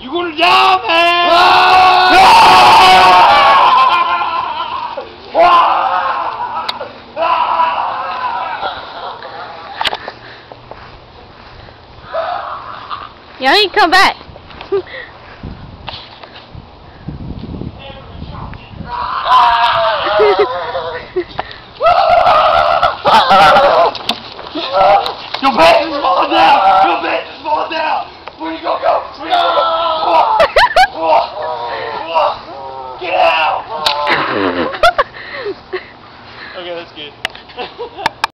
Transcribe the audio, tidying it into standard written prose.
You're gonna die, man! Y'all need to come back.